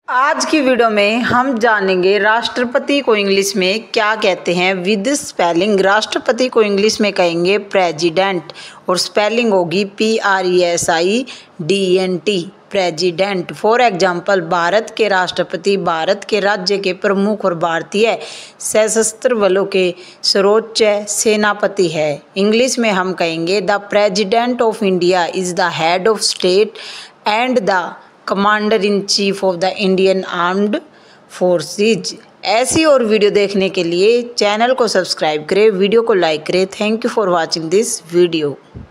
आज की वीडियो में हम जानेंगे राष्ट्रपति को इंग्लिश में क्या कहते हैं विद स्पेलिंग। राष्ट्रपति को इंग्लिश में कहेंगे प्रेसिडेंट और स्पेलिंग होगी PRESIDENT president. For example, Bharat के राष्ट्रपति भारत के राज्य के प्रमुख और भारतीय सशस्त्र बलों के सर्वोच्च सेनापति है। इंग्लिश में हम कहेंगे the president of India is the head of state and the commander in chief of the Indian armed forces. ऐसी और वीडियो देखने के लिए चैनल को सब्सक्राइब करें, वीडियो को लाइक करें। Thank you for watching this video.